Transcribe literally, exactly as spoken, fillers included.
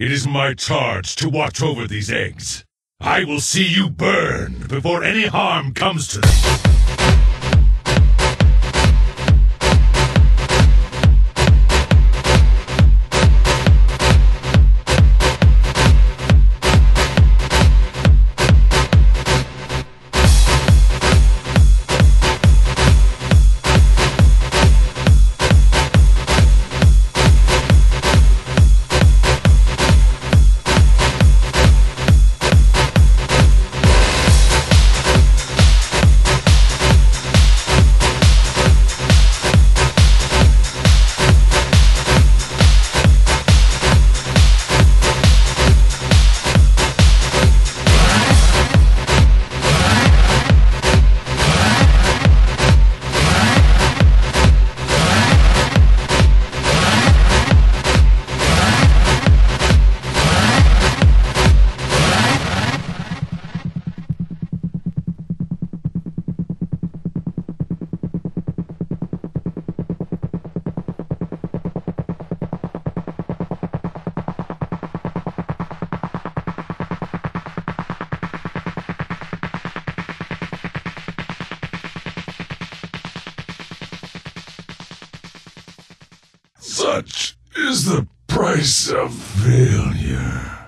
It is my charge to watch over these eggs. I will see you burn before any harm comes to them. Such is the price of failure.